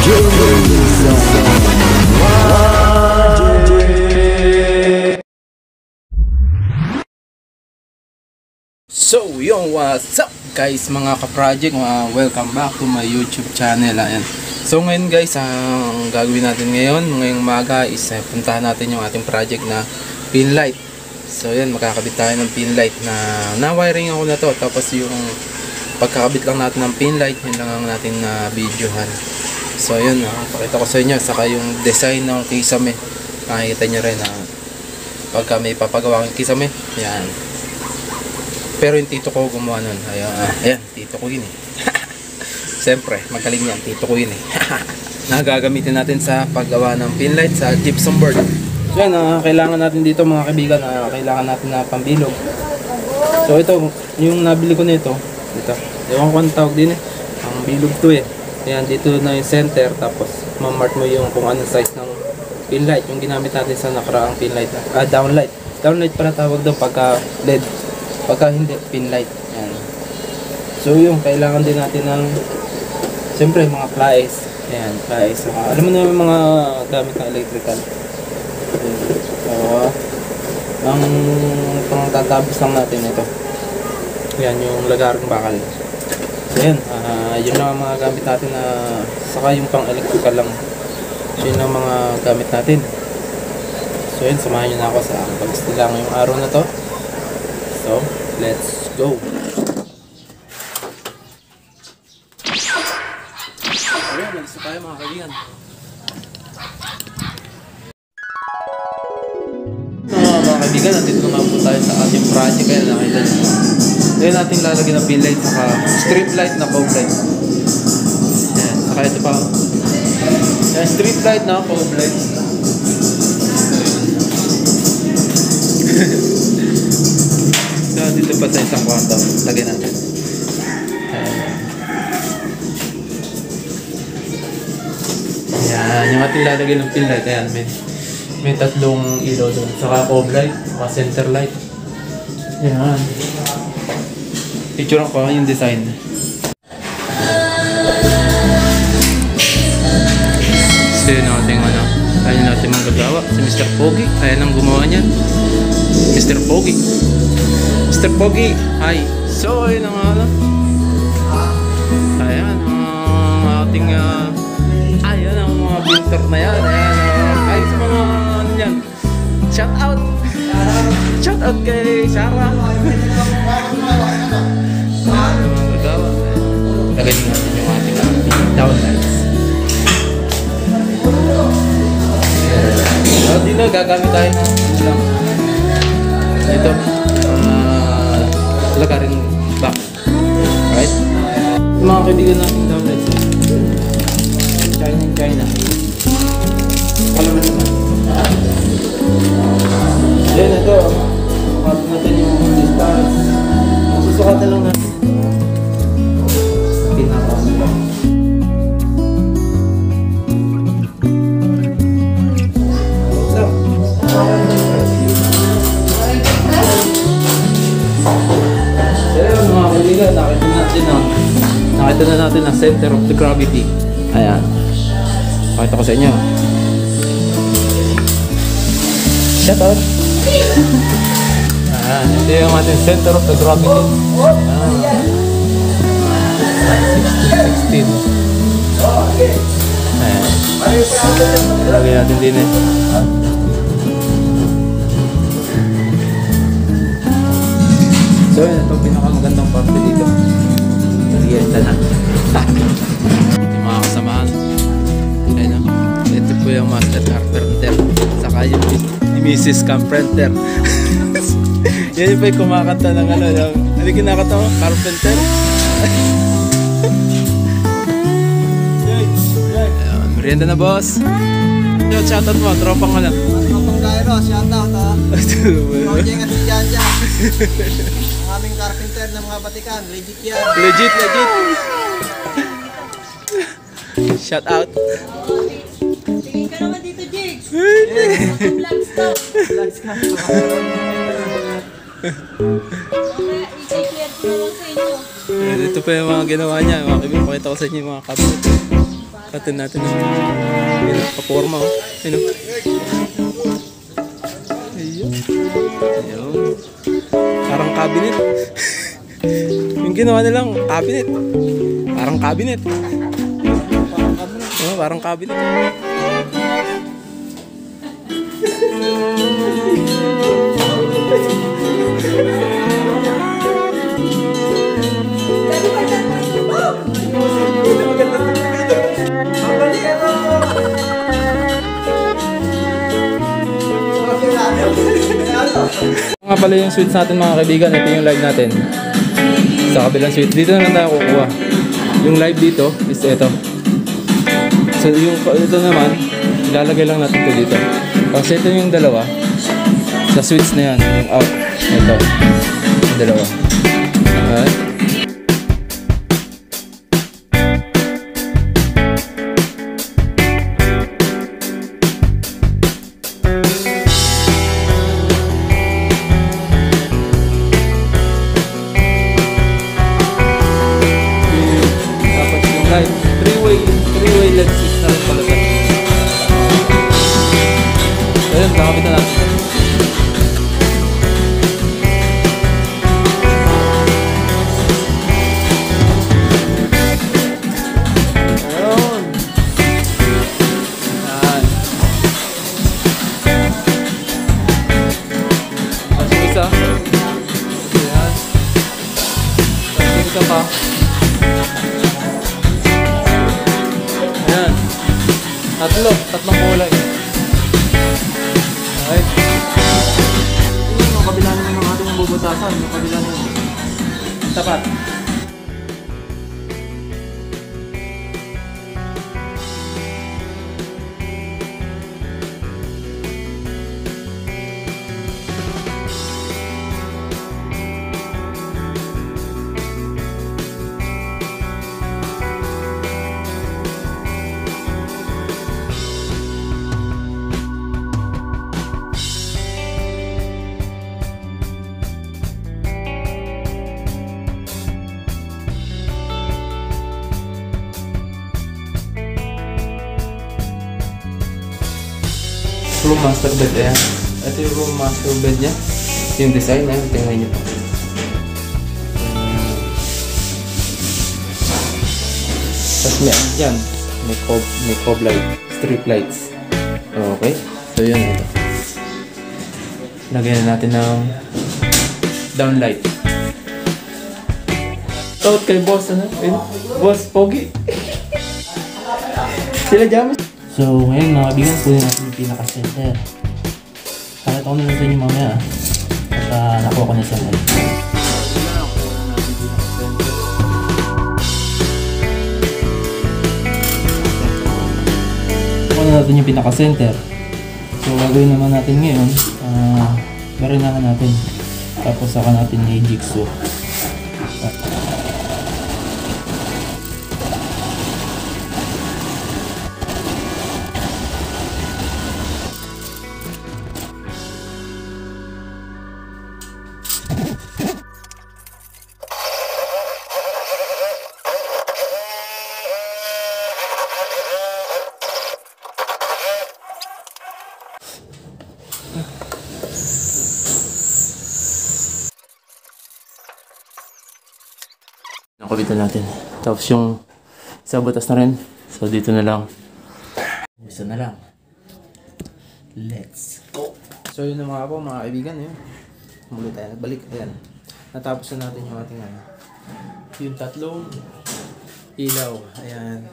So yung what's up guys mga ka-project, welcome back to my YouTube channel. Ayan. So ngayon guys, ang gagawin natin ngayong umaga is puntahan natin yung ating project na pin light. So yan, makakabit tayo ng pin light na wiring ako na to. Tapos yung pagkakabit lang natin ng pin light, yun lang ang natin na videohan. So yun, pakita ko sa inyo. Saka yung design ng kisame, makikita nyo rin pagka may papagawa ng kisame. Yan. Pero yung tito ko gumawa nun. Ayan, tito ko yun eh. Siyempre, magaling yan. Tito ko yun eh. Nagagamitin natin sa paggawa ng pin light sa gypsum board. So yan, kailangan natin dito mga kaibigan, kailangan natin na pambilog. So ito, yung nabili ko nito, ito. Ewan ko ang tawag din eh. Ang bilog to eh. Ayan, dito na yung center. Tapos, mamart mo yung kung anong size ng pin light. Yung ginamit natin sa nakaraang pin light. Downlight. Downlight pala tawag doon pagka LED. Pagka hindi, pin light. Ayan. So yung kailangan din natin ng siyempre mga pliers. Ayan, pliers. Alam mo na yung mga gamit ng electrical. Ang pangtatabis lang natin ito. Ayan yung lagarong bakal. So ayan, yun lang ang mga gamit natin na saka yung pang electrical lang. So yun ang mga gamit natin. So yun, samahan nyo na ako sa pagstilang yung araw na to. So, let's go. Ayan, nagsa tayo mga kaibigan. Mga kaibigan, nandito naman po tayo sa ating project. Kaya nakita nyo. Ngayon natin lalagyan ng pin light saka strip light na fog light. Ayan, saka ito pa. Ayan, strip light na fog light. Dito pa sa isang kwarto, lagyan natin. Ayan, yung ating lalagyan ng pin light. Ayan, may tatlong ilaw doon. Saka fog light, saka center light. Ayan. Picture ko yung design. So yun ating ayan natin manggagawa. Si Mr. Pogi, ayan ang gumawa niyan. Mr. Pogi. Mr. Pogi, hi. So, ayun ang ayan ang ating ayan ang mga builder na yan. Ayan, ay sa mga yan. Shout out. Shout out kay Sarah. Lagyan natin yung ating downlights. So, dito gagamit tayo ng ito. Lagaring back. Right? Yung mga kaibigan natin downlights. China. Alam mo naman. Then ito. Sukatan natin yung distance. Susukatan lang natin. Pinakaano lang. Nakita na natin ang center of the gravity. Ayan. Pakita ko sa inyo. Shout out. Ayan. Ito yung ating center of the gravity. Ayan. 16. Ayan. Lagyan natin din eh. So yun, ito pinakamagandang parte dito. Ito na. Ito mga kasamahan. Ayun o. Ito po yung master carpenter. Saka yung Mrs. Carpenter. Yan yung pa yung kumakanta ng ano yung kinakanta mo? Carpenter? Ayun, merienda na boss. Shoutout mo, tropang mo lang. Tropang Cairo, shoutout ha. Project at si Janja. Ang aming carpenter ng mga Batikan, legit yan. Legit. Shout out. Tingin ka naman dito, Jigs. Vlogs to. Vlogs ka. I-share ko na lang sa inyo. Ito pa yung mga ginawa niya. Pakita ko sa inyo yung mga cabinet. Katin natin. Ayun, kaporma oh. Ayun oh. Ayun. Ayun. Parang cabinet. Yung ginawa nilang cabinet. Parang cabinet. Oh, parang cabinet. Nga pala yung sweets natin mga kaibigan. Ito yung live natin sa kabilang sweet. Dito na lang tayo kukuha. Yung live dito is ito. So yung ito naman, ilalagay lang natin ito dito. Kasi ito yung dalawa. Sa sweets na yan, yung out. Ito. Yung dalawa. Alright. Three-way lens switch na rin pala tayo. Ayun, nakapit na natin. Ayun. Ayan. Tapos yung isa. Ayan. Tapos yung isa pa. Tatlong kulay. Okay. Yung kabila naman ng ating bubutasan. Yung kabila naman. Tapat. Room master bed, ayan. Ito yung room master bed niya. Ito yung design, ayan. Tingnan niyo po. Tapos may, yan. May cob light. Strip lights. Okay. So yun, ito. Lagyan na natin ng downlight. Shout kay boss, ano? Boss, pogi. Sila jamas. So, ngayon mga kaibigan, kunin natin yung pinaka-center. Pakita ko na lang sa inyo mamaya. At nakuha ko na sa live. Nakuha na natin yung pinaka-center. So, gagawin naman natin ngayon, barinahan natin. Tapos saka natin i-jigsaw. Nakulitan natin. Tapos yung isa butas na rin. So dito na lang. Isa na lang. Let's go. So yun na mga po mga kaibigan. Muli tayo. Nagbalik. Ayan. Natapos na natin yung ating yung tatlong ilaw. Ayan.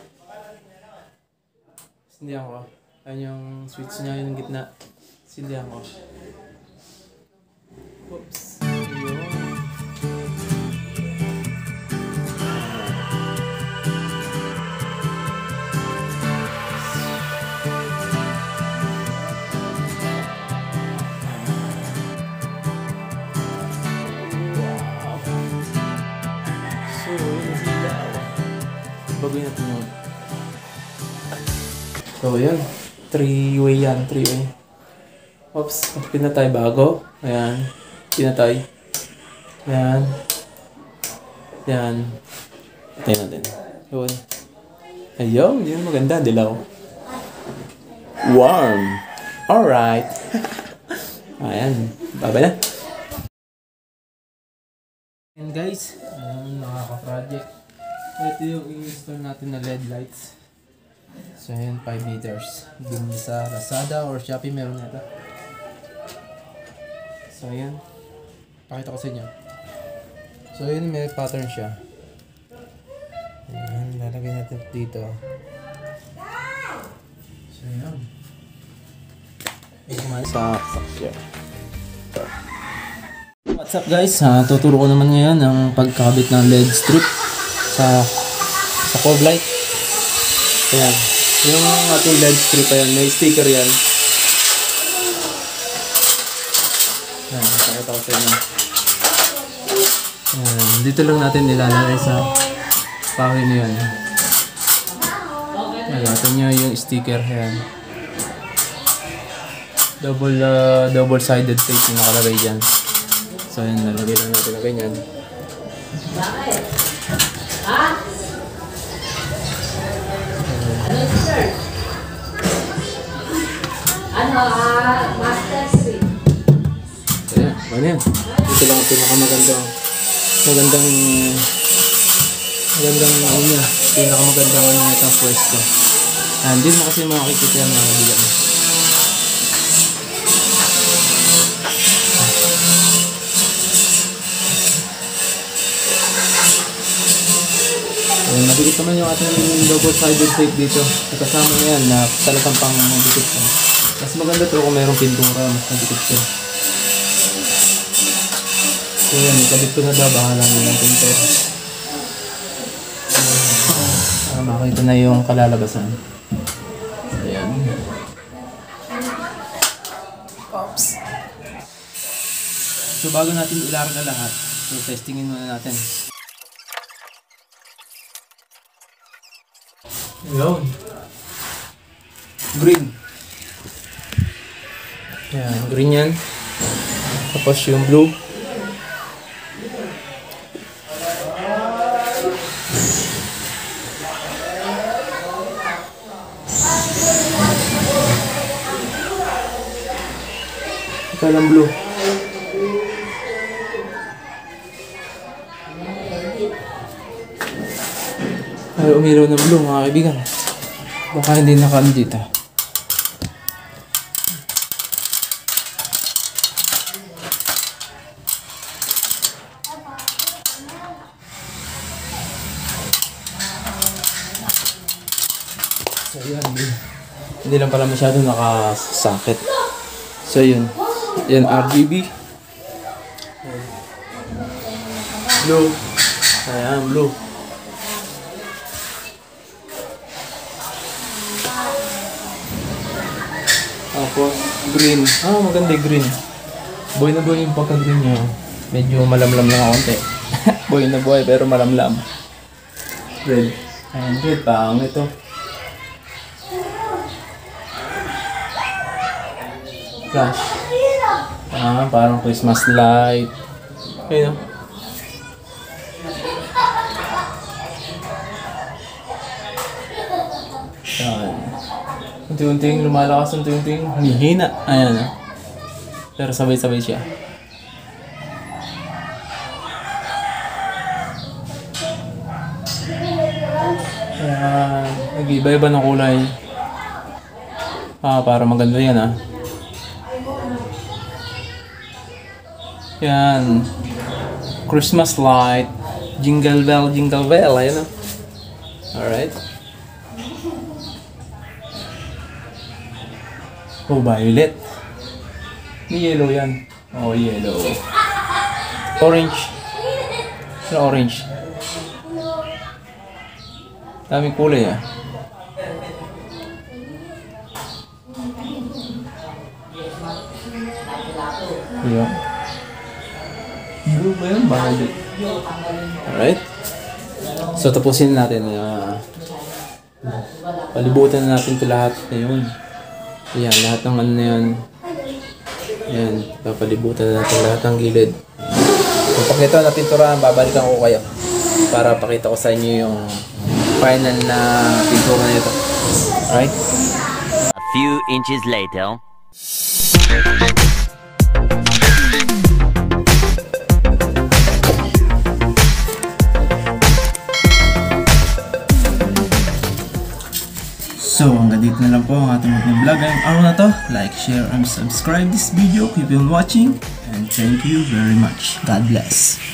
Sindihan ko. Ayan yung switch niya yung gitna. Sindihan ko. Oops. Ayun. Baguhin natin yun. So, yun. 3-way yan. 3-way. Oops. Pinatay bago. Ayan. Pinatay. Ayan. Ayan. Patay natin. Yun. Ayun, yun maganda, dilaw. Warm. Alright. Ayan, baba na. And guys, nakaka-project. Ito yung i-install natin na LED lights. So ayan, 5 meters. Dun sa Lazada or Shopee meron na ito. So ayan, pakita ko sa inyo. So ayan, may pattern siya. Ayan, lalagay natin dito. So ayan. Sa section. What's up guys? Tuturo ko naman ngayon ang pagkabit ng LED strip sa curve light. Ayan. Yung ating LED strip, ayan, may sticker yan. Ayan, pakita ko sa inyo. Ayan, dito lang natin nilalagay sa pahay na yun. Ayan, natin nyo yung sticker. Ayan. Double-sided tape yung nakalagay dyan. So ayan, nalagay lang natin na ganyan. Master Suite. Ayan, ano yan? Ito lang ang pinakamagandang pinakamagandang ano na itong pwesto. Hindi mo kasi makikita yan mga bilang. Nabigit naman yung ating double-sided tape dito. At kasama na yan na talagang pang dikit siya. Mas maganda to kung mayroong pintura, mas nagdikit siya. So yan, ikabit ko na daw, bahala na yung pintura. Para makita na yung kalalabasan. Ayan. Oops. So bago natin ilarga lahat, so testingin muna natin. Yun. Green. Yan, green yan. Tapos yung blue. Ito lang blue. Ay, umilaw ng blue mga kaibigan. Baka hindi naka-on dito. So yan, hindi lang pala masyado nakasakit. So yun. Yan RGB. Blue. Ayan, blue. Tapos green. Maganda yung green. Buhay na buhay yung pagka-green niya. Medyo malamlam lang ako konti. Buhay na buhay pero malamlam. Red. Ayan, red. Pang ito. Flash. Parang Christmas light. Ayun. Ayan. Unti-unting lumalakas, unti-unting humihina. Ayan. Pero sabay-sabay siya. Ayan. Nag-iba-iba ng kulay. Para maganda yan Yan. Christmas light. Jingle bell, jingle bell. Ayan Alright. Violet. May yellow yan. Yellow. Orange. Orange. Daming kulay Ayan. Blue ba yun? Violet. Alright. So tapusin natin. Palibutan natin ito lahat. Ayun. Ayan, lahat ng ano na yan. Ayan, papalibutan natin lahat ng gilid. Kung pag ito na pinturahan, babalikan ko kayo para pakita ko sa inyo yung final na pintura nito. Alright? A few inches later. So, hanggang dito na lang po ang ating vlog ngayong araw na to. Like, share, and subscribe this video. Keep on watching. And thank you very much. God bless.